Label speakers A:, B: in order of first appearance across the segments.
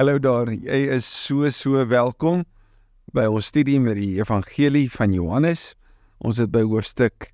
A: Hallo daar, jy is so welkom by ons studie met die Evangelie van Johannes. Ons het by hoofstuk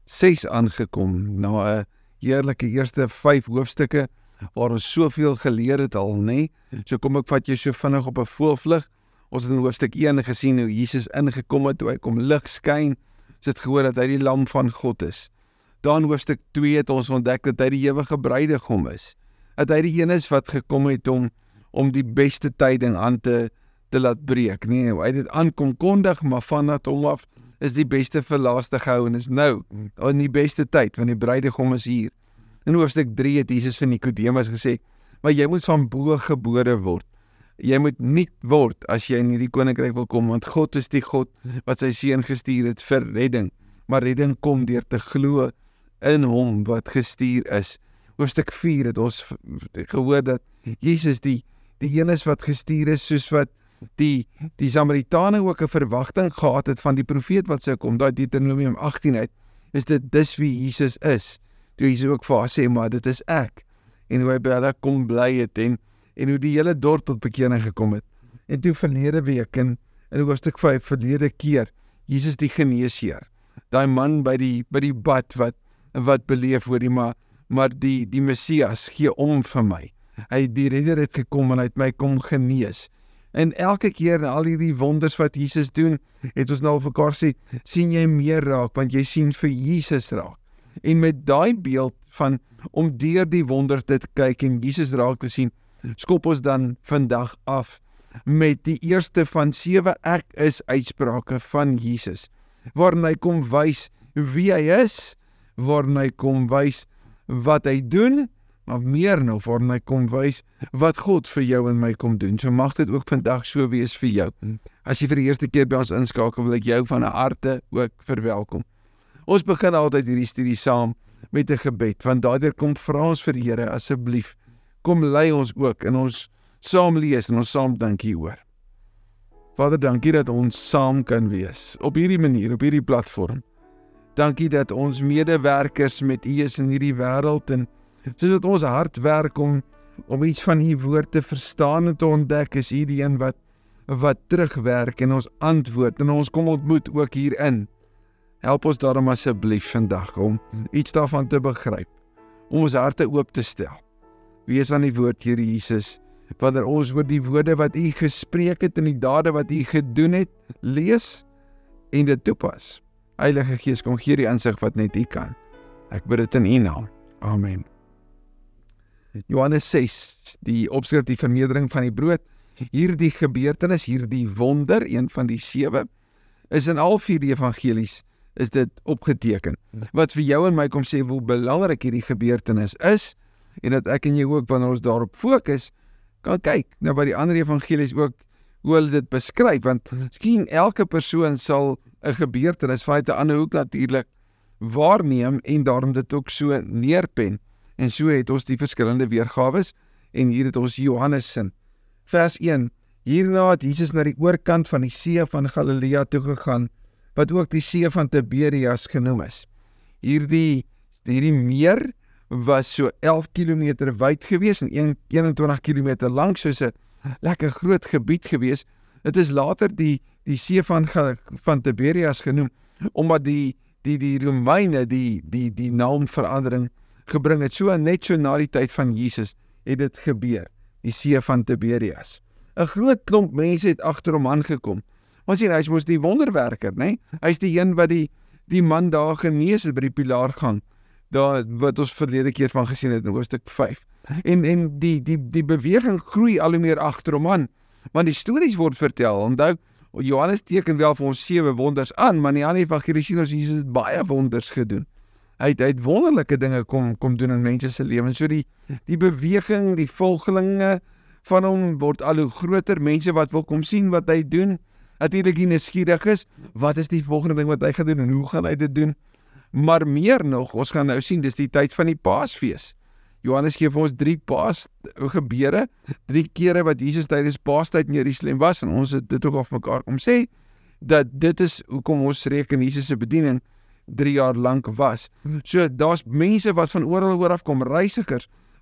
A: 6 aangekom, na 'n heerlike eerste 5 hoofstukke, waar ons soveel geleer het al, nee? So kom ek vat jou so vinnig op 'n voelvlug. Ons het in hoofstuk 1 gesien hoe Jesus ingekom het, hoe hy kom lig skyn. Ons het gehoor dat hy die lam van God is. Dan hoofstuk 2 het ons ontdek dat hy die ewige bruidegom is. Dat hy die een is wat gekom het om die beste tyding aan te laat breek. Nee, hy het dit aankom kondig, maar vanaf hom af is die beste vir laaste gehou en is nou in die beste tyd, want die bruidegom is hier. In hoofstuk 3 het Jesus vir Nikodemus gesê, maar jy moet van bo gebore word. Jy moet nuut word as jy in hierdie koninkryk wil kom, want God is die God wat sy seun gestuur het vir redding. Maar redding kom deur te glo in hom wat gestuur is. Hoofstuk 4 het ons gehoor dat Jesus die een is wat gestuur is, soos wat die Samaritane ook 'n verwagting gehad het van die profeet wat sou kom. Daai Deuteronomium 18 uit, is dit dis wie Jesus is. Toe Jesus ook vir haar sê, maar dit is ek. En hoe hy by hulle kom bly het en hoe die hele dorp tot bekering gekom het. En toe verlede week in hoofstuk 5, verlede keer, Jesus die geneesheer. Daai man by die bad wat beleef hoor die maar die Messias gee om vir my. Die redder het gekom en hy het my kom genees. En elke keer in al hierdie wonders wat Jesus doen, het ons nou vir mekaar sê, sien jy meer raak, want jy sien vir Jesus raak. En met daai beeld van om deur die wonder te kyk en Jesus raak te sien, skop ons dan vandag af met die eerste van 7 ek is uitsprake van Jesus, waarin hy kom wys wie hy is, waarin hy kom wys wat hy doen, maar meer nou waarin hy kom wys wat God vir jou en my kom doen. So mag dit ook vandag so wees vir jou. As jy vir die eerste keer by ons inskakel, wil ek jou van 'n harte ook verwelkom. Ons begin altyd hierdie studie saam met 'n gebed, want daardeur kom vra ons vir die Here, asseblief, kom lei ons ook in ons saam lees en ons saam dink hieroor. Vader, dankie dat ons saam kan wees, op hierdie manier, op hierdie platform. Dankie dat ons medewerkers met U is in hierdie wêreld en soos dat ons hard werk om iets van U woord te verstaan en te ontdek, is U die een wat terugwerk en ons antwoord en ons kom ontmoet ook hierin. Help ons daarom asseblief vandag om iets daarvan te begryp, om ons harte oop te stel. Wees aan die woord, Here Jesus, wanneer ons oor die woorde wat U gespreek het en die dade wat U gedoen het, lees en dit toepas. Heilige Gees, kom gee die insig wat net U kan. Ek bid dit in U naam. Amen. Johannes 6, die opskrif, die vermeerdering van die brood. Hierdie gebeurtenis, hierdie wonder, een van die 7, is in al 4 die evangelies is dit opgeteken. Wat vir jou en my kom sê hoe belangrik hierdie gebeurtenis is, en dat ek en jy ook, wanneer ons daarop fokus, kan kyk na wat die ander evangelies ook, hoe hulle dit beskryf, want miskien elke persoon sal 'n gebeurtenis vanuit 'n ander hoek natuurlik waarneem en daarom dit ook so neerpen. En so het ons die verskillende weergawes, en hier het ons Johannes in. Vers 1, hierna het Jesus na die oorkant van die see van Galilea toe gegaan, wat ook die see van Tiberias genoem is. Hierdie meer was so 11 kilometer wyd gewees en 21 kilometer lank, soos 'n lekker groot gebied gewees. Dit is later die see van Tiberias genoem, omdat die Romeine die naamverandering gebring het. Net so na die tyd van Jesus het dit gebeur, die see van Tiberias. 'n Groot klomp mense het agter hom aangekom. Maar sien, hy is mos die wonderwerker, né? Hy is die een wat die man daar genees het by die pilaargang, daar wat ons verlede keer van gesien het in hoofstuk 5. En die beweging groei al hoe meer agter hom aan, want die stories word vertel. Onthou, Johannes teken wel vir ons 7 wonders aan, maar in die ander evangelies sien ons Jesus het baie wonders gedoen. Hy het wonderlike dinge kom doen in mense se lewens. So die beweging, die volgelinge van hom word al hoe groter, mense wat wil kom sien wat hy doen, natuurlik die nuuskierig is, wat is die volgende ding wat hy gaan doen en hoe gaan hy dit doen? Maar meer nog, ons gaan nou sien, dis die tyd van die Paasfees. Johannes gee vir ons 3 Paasgebeure, 3 kere wat Jesus tydens Paastyd in Jerusalem was, en ons het dit ook al vir mekaar kom sê, dat dit is hoekom ons reken Jesus se bediening 3 jaar lank was. So daar's mense wat van oral af kom, reisigers,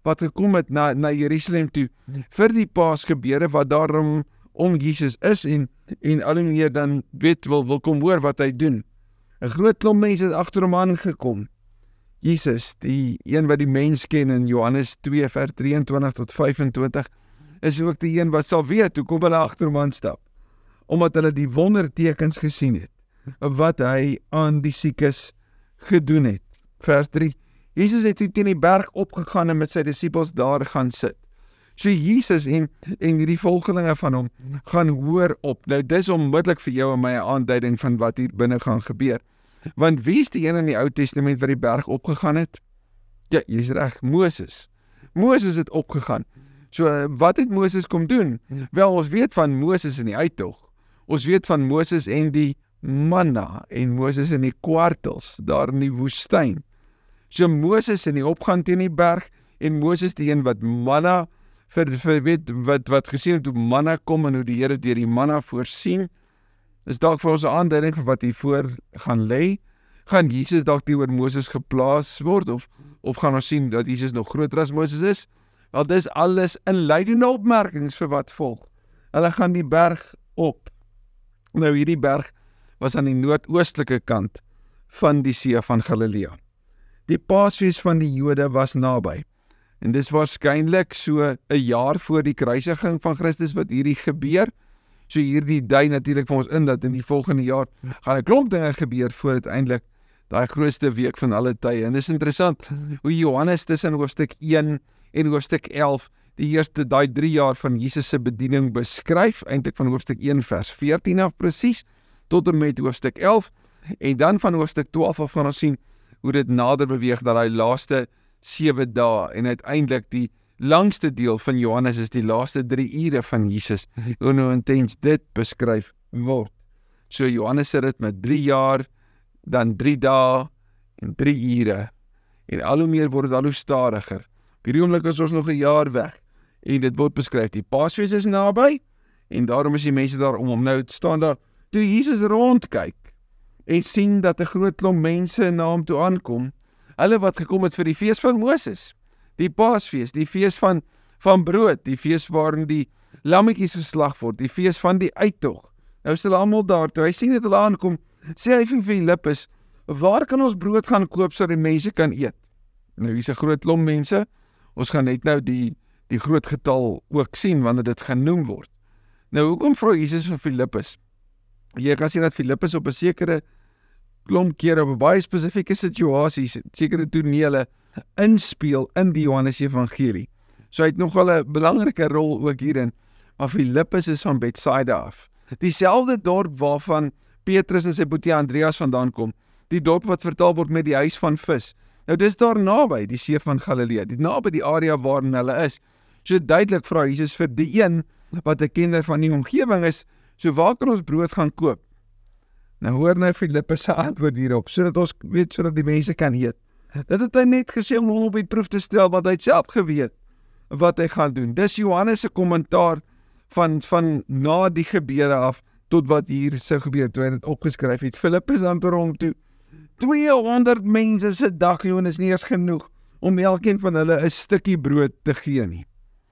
A: wat gekom het na Jerusalem toe vir die Paasgebeure wat daarom om Jesus is en al hoe meer dan wil kom hoor wat hy doen. 'n Groot klomp mense het agter hom aangekom. Jesus, die een wat die mens ken in Johannes 2 vers 23 tot 25, is ook die een wat sal weet hoe kom hulle agter hom aanstap, omdat hulle die wondertekens gesien het, wat hy aan die siekes gedoen het. Vers 3, Jesus het teen die berg opgegaan en met sy disippels daar gaan sit. So Jesus en die volgelinge van hom gaan hoor op. Nou dis onmiddellik vir jou en my 'n aanduiding van wat hier binne gaan gebeur. Want wie is die een in die Ou Testament wat die berg opgegaan het? Ja, jy's reg, Moses. Moses het opgegaan. So wat het Moses kom doen? Wel, ons weet van Moses in die uittog. Ons weet van Moses en die manna en Moses en die kwartels daar in die woestyn. So Moses in die opgaan teen die berg en Moses die een wat manna wat gesien het hoe manna kom en hoe die Here deur die manna voorsien. Is dalk vir ons 'n aanduiding van wat hier voor gaan lê. Gaan Jesus dalk teenoor Moses geplaas word of gaan ons sien dat Jesus nog groter as Moses is? Wel, dis alles inleidende opmerkings vir wat volg. Hulle gaan die berg op. Nou hierdie berg was aan die noordoostelike kant van die see van Galilea. Die Paasfees van die Jode was naby. En dis waarskynlik so 'n jaar voor die kruisiging van Christus wat hierdie gebeur. So hierdie dui natuurlik vir ons in dat in die volgende jaar gaan 'n klomp dinge gebeur voor uiteindelik daai grootste week van alle tye. En dis interessant hoe Johannes tussen hoofstuk 1 en hoofstuk 11 die eerste daai 3 jaar van Jesus se bediening beskryf, eintlik van hoofstuk 1 vers 14 af presies tot en met hoofstuk 11 en dan van hoofstuk 12 af gaan ons sien hoe dit nader beweeg dat daai laaste 7 dae en uiteindelik die langste deel van Johannes is die laaste 3 ure van Jesus, hoe nou intens dit beskryf word. So Johannes se rit met 3 jaar, dan 3 dae en 3 ure. En al hoe meer word dit al hoe stadiger. Op hierdie oomblik is ons nog 'n jaar weg. En dit word beskryf, die Paasfees is naby, en daarom is die mense daar om hom. Nou staan daar, toe Jesus rondkyk, en sien dat 'n groot klomp mense na hom toe aankom, hulle wat gekom het vir die fees van Moses, die Paasfees, die fees van brood, die fees waarin die lammetjies geslag word, die fees van die uittog. Nou is hulle almal daar, toe hy sien dat hulle aankom, sê hy vir Filippus, waar kan ons brood gaan koop sodat die mense kan eet? Nou hier's 'n groot klomp mense, ons gaan net nou die groot getal ook sien wanneer dit genoem word. Nou hoekom vra Jesus vir Filippus? Jy kan sien dat Filippus op 'n sekere klomp keer op 'n baie spesifieke situasies, sekere tonele inspeel in die Johannes Evangelie. So hy het nogal 'n belangrike rol ook hierin. Maar Filippus is van Betsaida af. Dieselfde dorp waarvan Petrus en sy boetie Andreas vandaan kom. Die dorp wat vertaal word met die huis van vis. Nou dis daar naby die see van Galilea, die naby die area waarin hulle is. So duidelik vra Jesus vir die een wat 'n kenner van die omgewing is, so waar kan ons brood gaan koop? Nou hoor nou Filippus se antwoord hierop, sodat ons weet, sodat die mense kan eet. Dit het hy net gesê om hom op die proef te stel, wat hy self geweet wat hy gaan doen. Dis Johannes se kommentaar van na die gebeure af tot wat hier sou gebeur toe hy dit opgeskryf het. Filippus antwoord hom toe, 200 mense se dagloon is nie eers genoeg om elkeen van hulle 'n stukkie brood te gee nie.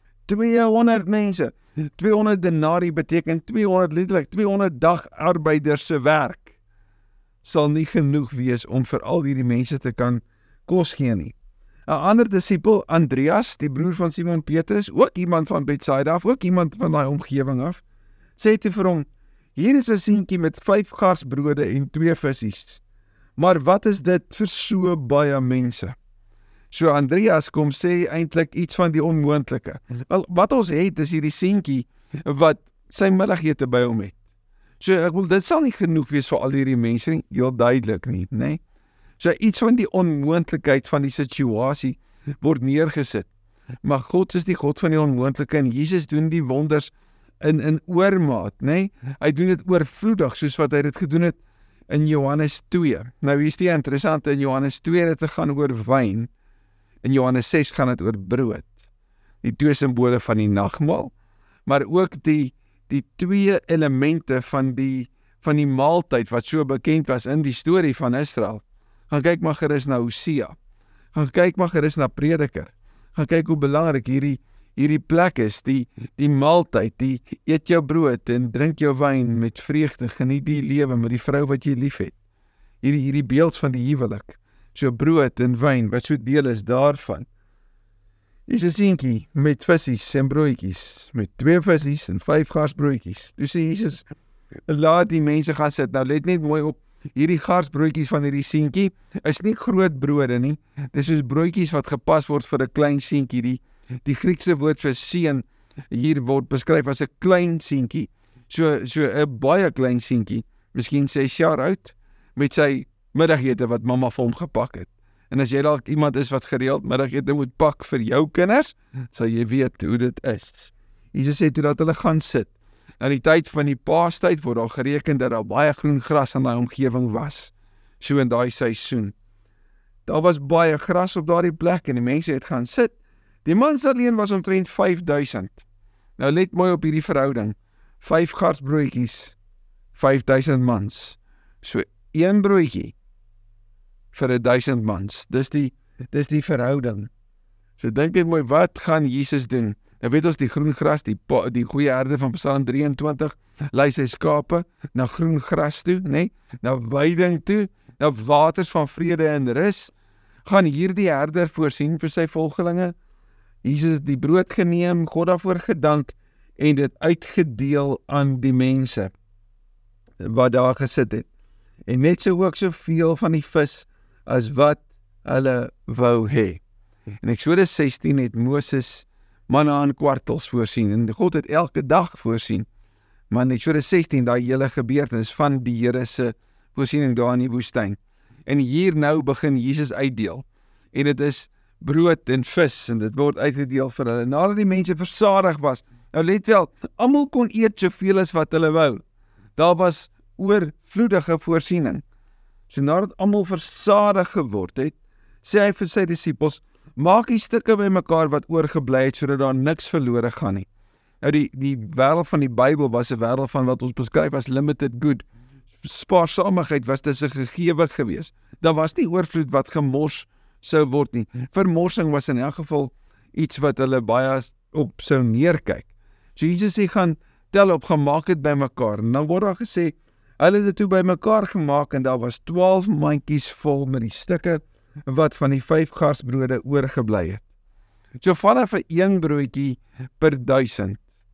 A: 200 mense, 200 denarii beteken 200 letterlik 200 dagarbeiders se werk sal nie genoeg wees om vir al hierdie mense te kan kos gee nie. 'n Ander disipel, Andreas, die broer van Simon Petrus, ook iemand van Betsaida af, ook iemand van daai omgewing af, sê toe vir hom, hier is 'n seentjie met 5 garsbrode en 2 visse. Maar wat is dit vir so baie mense? So Andreas kom sê eintlik iets van die onmoontlike. Wel, wat ons het is hierdie seentjie wat sy middagete by hom het. So ek wil, dit sal nie genoeg wees vir al hierdie mense nie, heel duidelik nie, né? So iets van die onmoontlikheid van die situasie word neergesit. Maar God is die God van die onmoontlike en Jesus doen die wonders in oormaat, né? Hy doen dit oorvloedig soos wat hy dit gedoen het in Johannes 2. Nou hier's die interessante, in Johannes 2 het dit gaan oor wyn. In Johannes 6 gaan dit oor brood. Die 2 simbole van die nagmaal, maar ook die 2 elemente van die maaltyd wat so bekend was in die storie van Israel. Gaan kyk maar gerus na Hosea. Gaan kyk maar gerus na Prediker. gaan kyk hoe belangrik hierdie plek is, die maaltyd, die eet jou brood en drink jou wyn met vreugde, geniet die lewe met die vrou wat jy lief het. Hierdie beeld van die huwelik, so brood en wyn, wat so deel is daarvan. Dis 'n seentjie met visies en broodjies, met 2 visies en 5 garsbroodjies. Dus sê Jesus, laat die mense gaan sit. Nou let net mooi op, hierdie garsbroodjies van hierdie seentjie is nie groot brode nie. Dis soos broodjies wat gepas word vir 'n klein seentjie. Die Griekse woord vir seun hier word beskryf as 'n klein seentjie. So 'n baie klein seentjie, miskien 6 jaar oud, met sy middagete wat mamma vir hom gepak het. En as jy dalk iemand is wat gereeld middagete moet pak vir jou kinders, sal jy weet hoe dit is. Jesus sê toe dat hulle gaan sit. Na die tyd van die Paastyd word daar gereken dat daar baie groen gras in daai omgewing was, so in daai seisoen. Daar was baie gras op daardie plek en die mense het gaan sit. Die mans alleen was omtrent 5000. Nou let mooi op hierdie verhouding. 5 garsbroodjies, 5000 mans. So 1 broodjie vir 1000 mans. Dis die verhouding. So dink net mooi, wat gaan Jesus doen? Nou weet ons die groen gras, die goeie herde van Psalm 23, lei sy skape na groen gras toe, nee, na weiding toe, na waters van vrede en rus. Gaan hierdie herder voorsien vir sy volgelinge. Jesus het die brood geneem, God daarvoor gedank en dit uitgedeel aan die mense wat daar gesit het. En net so ook soveel van die vis as wat hulle wou hê. In Eksodus 16 het Moses manna en kwartels voorsien en God het elke dag voorsien. Maar in Eksodus 16 daai hele gebeurtenis van die Here se voorsiening daar in die woestyn. En hier nou begin Jesus uitdeel. En dit is brood en vis en dit word uitgedeel vir hulle. Nadat die mense versadig was. Nou let wel, almal kon eet soveel as wat hulle wou. Daar was oorvloedige voorsiening. So nadat almal versadig geword het, sê hy vir sy disippels, maak die stukke bymekaar wat oorgebly het sodat daar niks verlore gaan nie. Nou die wêreld van die Bybel was 'n wêreld van wat ons beskryf as limited good. Spaarsamigheid was dis 'n gegewe gewees. Daar was nie oorvloed wat gemors sou word nie. Vermorsing was in elk geval iets wat hulle baie op sou neerkyk. So Jesus sê gaan tel op, gemaak het bymekaar. En dan word daar gesê, hulle het dit toe bymekaar gemaak en daar was 12 mandjies vol met die stukke wat van die 5 garsbrode oorgebly het. So vanaf 1 broodjie per 1000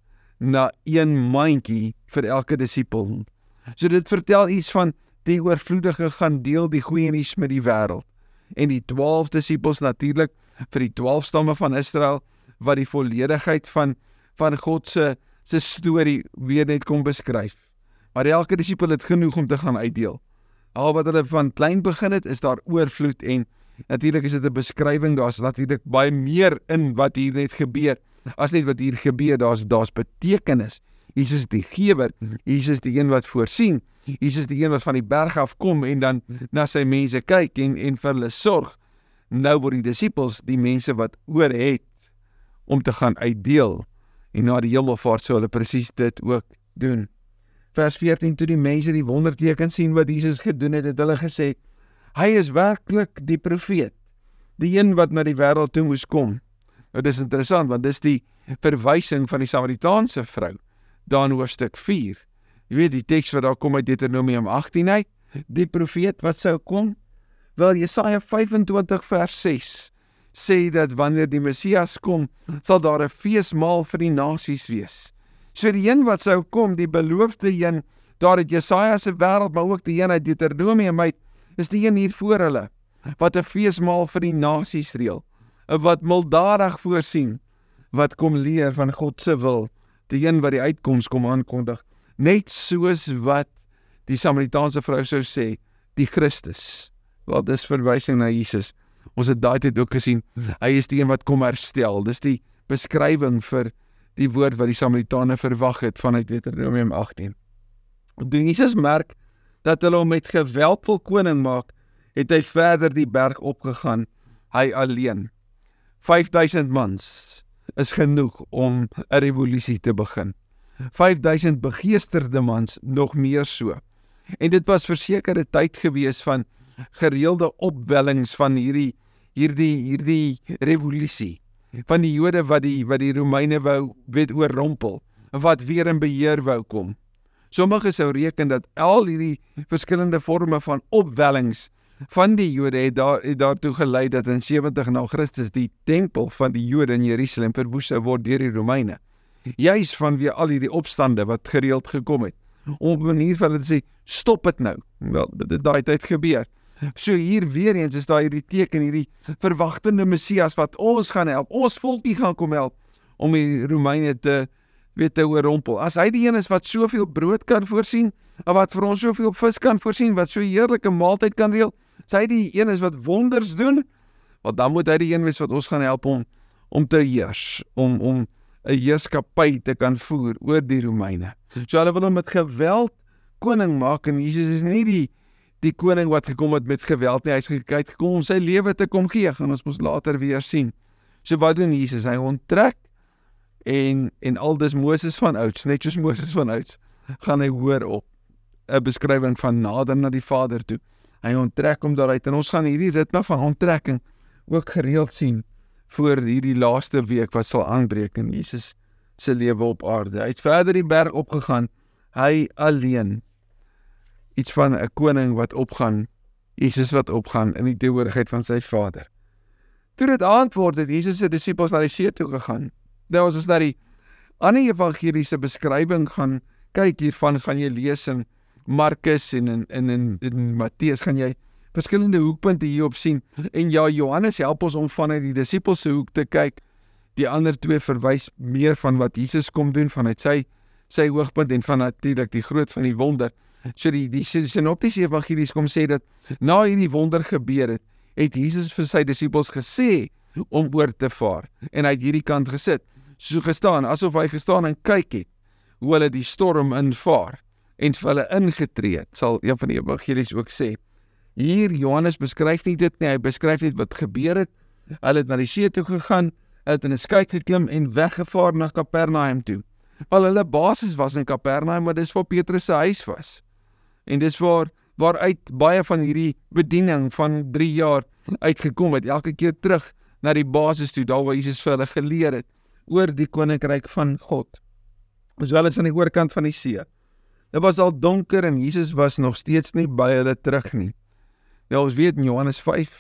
A: na 1 mandjie vir elke disipel. So dit vertel iets van die oorvloedige gaan deel die goeie nuus met die wêreld. En die 12 disipels natuurlik vir die 12 stamme van Israel wat die volledigheid van God se storie weer net kom beskryf. Maar elke disipel het genoeg om te gaan uitdeel. Al wat hulle van klein begin het, is daar oorvloed en natuurlik is dit 'n beskrywing, daar's natuurlik baie meer in wat hier net gebeur. As net wat hier gebeur, daar's betekenis. Jesus is die gewer, Jesus is die een wat voorsien, Jesus is die een wat van die berg af kom en dan na sy mense kyk en vir hulle sorg. Nou word die disipels die mense wat oor het om te gaan uitdeel en na die hemelvaart sou hulle presies dit ook doen. Vers 14, toe die mense die wonderteken sien wat Jesus gedoen het, het hulle gesê, hy is werklik die profeet, die een wat na die wêreld toe moes kom. Nou dis interessant, want dis die verwysing van die Samaritaanse vrou, daar in hoofstuk 4. Jy weet die teks wat daar kom uit Deuteronomium 18 uit, die profeet wat sou kom? Wel, Jesaja 25 vers 6 sê dat wanneer die Messias kom, sal daar 'n feesmaal vir die nasies wees. So die een wat sou kom, die beloofde een, daar uit Jesaja se wêreld, maar ook die een uit Deuteronomium uit, is die een hier voor hulle, wat 'n feesmaal vir die nasies reël, wat mildadig voorsien, wat kom leer van God se wil, die een wat die uitkoms kom aankondig, net soos wat die Samaritaanse vrou sou sê, die Christus. Wel, dis verwysing na Jesus. Ons het daai tyd ook gesien, hy is die een wat kom herstel. Dis die beskrywing vir die woord wat die Samaritane verwag het vanuit Deuteronomium 18. Toe Jesus merk dat hulle hom met geweld wil koning maak, het hy verder die berg opgegaan, hy alleen. 5000 mans is genoeg om 'n revolusie te begin. 5000 begeesterde mans, nog meer so. En dit was verseker 'n tyd gewees van gereelde opwellings van hierdie revolusie. van die Jode wat die Romeine wou oorrompel, wat weer in beheer wou kom. Sommige sou reken dat al hierdie verskillende vorme van opwellings van die Jode het daartoe gelei dat in 70 na Christus die tempel van die Jode in Jerusalem verwoes sou word deur die Romeine. Juis vanweë al hierdie opstande wat gereeld gekom het. Om op 'n manier van hulle te sê, stop dit nou. Wel, dit het daai tyd gebeur. So hier weer eens is daar hierdie teken, hierdie verwagtende Messias wat ons gaan help, ons volkie gaan kom help, om die Romeine te oorrompel. As hy die een is wat soveel brood kan voorsien, en wat vir ons soveel vis kan voorsien, wat so 'n heerlike maaltyd kan reël, as hy die een is wat wonders doen, want dan moet hy die een wees wat ons gaan help om te heers, om 'n heerskappy te kan voer oor die Romeine. So hulle wil hom met geweld koning maak, en Jesus is nie die koning wat gekom het met geweld nie, hy is gekom om sy lewe te kom gee, gaan ons mos later weer sien. So wat doen Jesus? Hy onttrek, en aldus Moses van ouds, net soos Moses van ouds, gaan hy hoor op 'n beskrywing van nader na die Vader toe. Hy onttrek hom daaruit, en ons gaan hierdie ritme van onttrekking ook gereeld sien voor hierdie laaste week wat sal aanbreek in Jesus se lewe op aarde. Hy het verder die berg opgegaan, hy alleen, iets van 'n koning wat opgaan, Jesus wat opgaan in die teenwoordigheid van sy Vader. Toe dit aand word, het Jesus se disippels na die see toe gegaan. Nou as ons na die ander evangeliese beskrywing gaan kyk hiervan, gaan jy lees in Markus en in Matteus, gaan jy verskillende hoekpunte hierop sien. En ja, Johannes help ons om vanuit die disippels se hoek te kyk. Die ander twee verwys meer van wat Jesus kom doen vanuit sy hoogpunt en van natuurlik die groot van die wonder. So die synoptiese evangelies kom sê dat na hierdie wonder gebeur het Jesus vir sy disippels gesê om oor te vaar, en hy het hierdie kant gesit, so gestaan, asof hy gestaan en kyk het, hoe hulle die storm invaar, en vir hulle ingetree het, sal een van die evangelies ook sê. Hier, Johannes beskryf nie dit nie, hy beskryf net wat gebeur het, hulle het na die see toe gegaan, hulle het in 'n skei geklim en weggevaar na Kapernaum toe. Wel, hulle basis was in Kapernaum, maar dis waar Petrus se huis was, en dis waaruit baie van hierdie bediening van 3 jaar uitgekom het, elke keer terug na die basis toe, daar waar Jesus vir hulle geleer het, oor die koninkryk van God. Ons wel is aan die oorkant van die see. Dit was al donker en Jesus was nog steeds nie by hulle terug nie. Nou ons weet in Johannes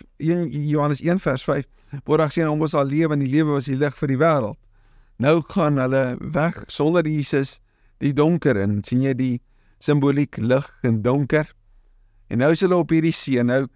A: 1 vers 5, word daar gesê, ons sal lewe en die lewe was die lig vir die wêreld. Nou gaan hulle weg sonder Jesus die donker in, sien jy die simboliek lig en donker, en nou is hulle op hierdie see, nou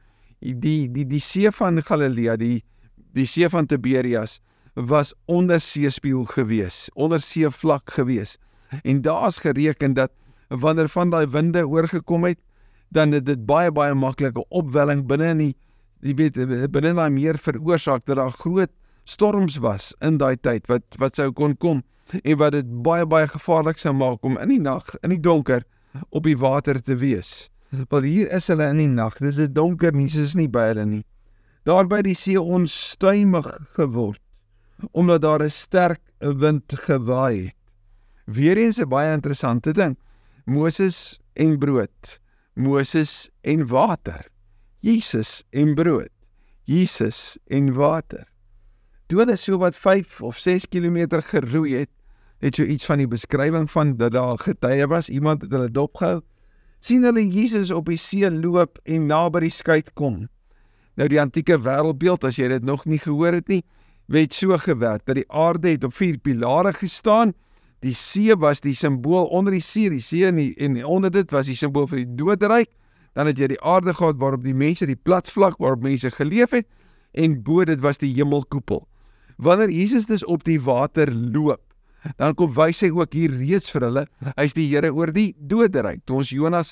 A: die see van Galilea, die see van Tiberias, was onderseespieël gewees, onderseevlak gewees, en daar is gereken dat wanneer van die winde oorgekom het, dan het dit baie maklike opwelling binne binne die meer veroorsaak, dat daar groot storms was in daai tyd, wat sou kon kom, en wat dit baie gevaarlik sou maak om in die nag, in die donker, op die water te wees. Want hier is hulle in die nag, dis dit donker, Jesus is nie by hulle nie. Daar by die see onstuimig geword, omdat daar 'n sterk wind gewaai het. Weereens 'n baie interessante ding, Moses en brood, Moses en water, Jesus en brood, Jesus en water. Toe hulle so wat 5 of 6 kilometer geroei het, net so iets van die beskrywing van dat daar getuie was, iemand het hulle dopgehou, sien hulle Jesus op die see loop en naby die skei kom. Nou die antieke wêreldbeeld, as jy dit nog nie gehoor het nie, het so gewerk, dat die aarde het op 4 pilare gestaan, die see was die simbool onder die see en onder dit was die simbool vir die doderyk, dan het jy die aarde gehad waarop die mense, die platvlak waarop mense geleef het, en bo dit was die hemelkoepel. Wanneer Jesus dus op die water loop, dan kom wys hy ook hier reeds vir hulle, hy is die Here oor die doderyk. Toe ons Jonas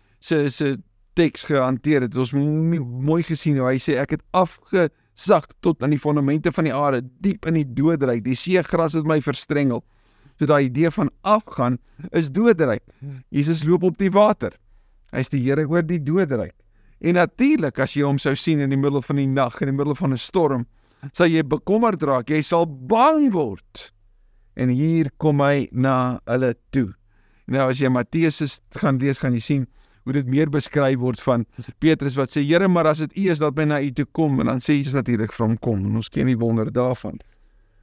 A: se teks gehanteer het, ons mooi gesien hoe hy sê, ek het afgesak tot aan die fondamente van die aarde, diep in die doderyk, die seegras het my verstrengel. So daai idee van afgaan is doderyk. Jesus loop op die water, hy is die Here oor die doderyk. En natuurlik, as jy hom sou sien in die middel van die nag, in die middel van 'n storm, sal jy bekommerd raak, jy sal bang word. En hier kom hy na hulle toe. Nou as jy Matteus gaan lees, gaan jy sien hoe dit meer beskryf word van Petrus wat sê, Here, maar as dit U is dat my na U toe kom, en dan sê Jesus natuurlik vir hom kom, en ons ken die wonder daarvan.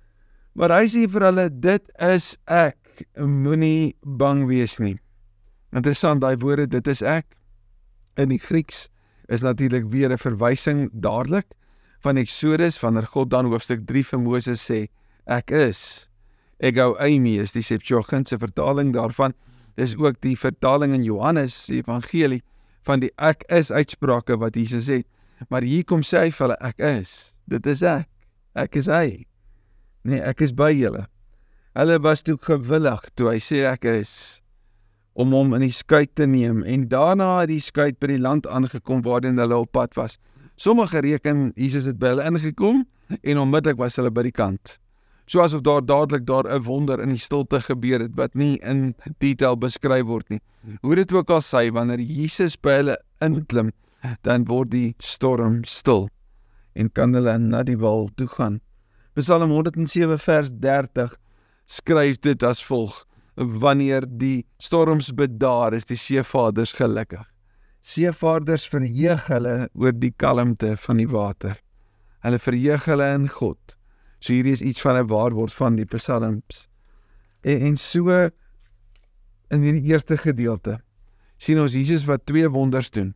A: Maar hy sê vir hulle, dit is ek, moenie bang wees nie. Interessant, daai woorde, dit is ek, in die Grieks, is natuurlik weer 'n verwysing dadelik, van Exodus, wanneer God dan hoofstuk 3 vir Moses sê, ek is. Ego eimi is die Septuagintse vertaling daarvan, dis ook die vertaling in Johannes, die evangelie, van die ek is uitsprake wat Jesus het. Maar hier kom sê hy vir hulle, ek is, dit is ek is hy. Nee, ek is by julle. Hulle was toe gewillig, toe hy sê ek is, om hom in die skuit te neem, en daarna het die skuit by die land aangekom, waarin hulle op pad was. Sommige reken, Jesus het by hulle ingekom, en onmiddellik was hulle by die kant. So asof daar dadelik 'n wonder in die stilte gebeur het, wat nie in detail beskryf word nie. Hoe dit ook al sê, wanneer Jesus by hulle inklim, dan word die storm stil, en kan hulle na die wal toe gaan. Psalm 107 vers 30 skryf dit as volg, wanneer die storms bedaar, is die seevaarders gelukkig. Seevaarders verheug hulle oor die kalmte van die water. Hulle verheug hulle in God. So hier is iets van 'n waarwoord van die psalms. En so, in die eerste gedeelte, sien ons Jesus wat 2 wonders doen.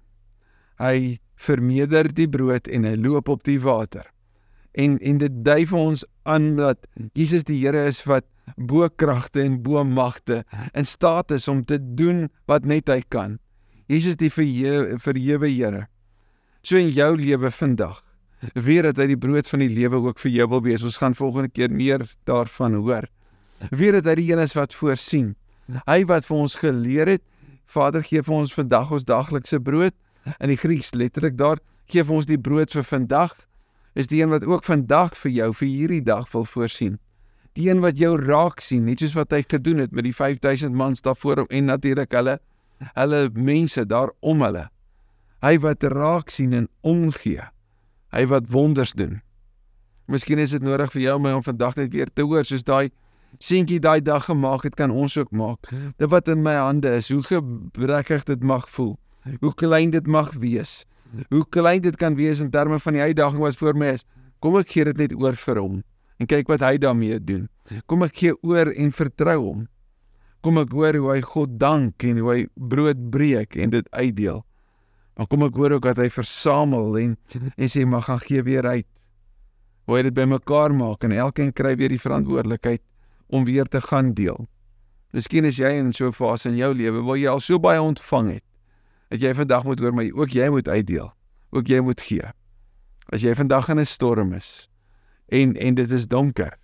A: Hy vermeerder die brood en hy loop op die water. En dit dui vir ons aan dat Jesus die Here is wat bo kragte en bo magte in staat is om te doen wat net hy kan. Jesus die verhewe Here. So in jou lewe vandag, weet dat hy die brood van die lewe ook vir jou wil wees. Ons gaan volgende keer meer daarvan hoor. Weet dat hy die een is wat voorsien. Hy wat vir ons geleer het, Vader gee vir ons vandag ons daglikse brood, in die Grieks letterlik daar, gee vir ons die brood vir vandag, is die een wat ook vandag vir jou, vir hierdie dag wil voorsien. Die een wat jou raak sien, net soos wat hy gedoen het met die 5000 mans daarvoor, en natuurlik hulle mense daar om hulle. Hy wat raak sien en omgee. Hy wat wonders doen. Miskien is dit nodig vir jou om my om vandag net weer te hoor, soos daai seentjie daai dag gemaak het, kan ons ook maak. Dit wat in my hande is, hoe gebrekkig dit mag voel, hoe klein dit mag wees, hoe klein dit kan wees in terme van die uitdaging wat voor my is, kom ek gee dit net oor vir hom, en kyk wat hy daarmee doen. Kom ek gee oor en vertrou hom. Kom ek hoor hoe hy God dank, en hoe hy brood breek, en dit uitdeel. Maar kom ek hoor ook dat hy versamel, en sê, maar gaan gee weer uit. Hoe hy dit by mekaar maak, en elkeen kry weer die verantwoordelikheid, om weer te gaan deel. Miskien is jy in so 'n fase in jou lewe, waar jy al so baie ontvang het, dat jy vandag moet hoor, maar ook jy moet uitdeel, ook jy moet gee. As jy vandag in 'n storm is, en dit is donker,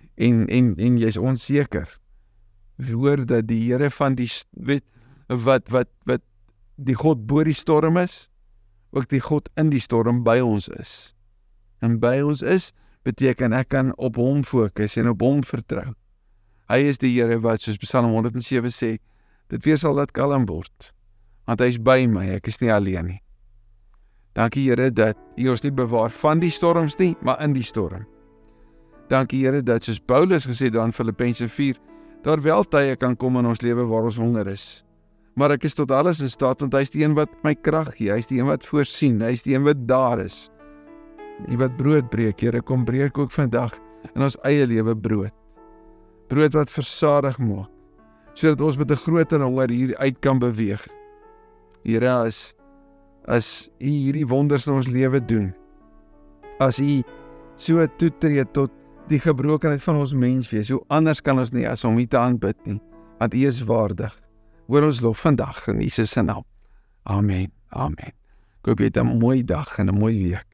A: en jy is onseker, hoor dat die Here van die, weet, wat die God bo die storm is, ook die God in die storm by ons is. En by ons is, beteken ek kan op hom fokus, en op hom vertrou. Hy is die Here wat, soos Psalm 107 sê, dit weer sal laat kalm word, want hy is by my, ek is nie alleen nie. Dankie Here dat U ons nie bewaar van die storms nie, maar in die storm. Dankie Here dat, soos Paulus gesê daar in Filippense 4, daar wel tye kan kom in ons lewe waar ons honger is. Maar ek is tot alles in staat, want hy is die een wat my krag gee, hy is die een wat voorsien, hy is die een wat daar is. Die wat brood breek, Here, kom breek ook vandag in ons eie lewe brood. Brood wat versadig maak, sodat ons met 'n groter honger hier uit kan beweeg. Here, as U hierdie wonders in ons lewe doen, as U so toetree tot die gebrokenheid van ons menswees, hoe anders kan ons nie as om U te aanbid nie, want U is waardig. Hoor ons lof vandag in Jesus se naam. Amen, amen. Ek hoop jy het 'n mooi dag en 'n mooi week.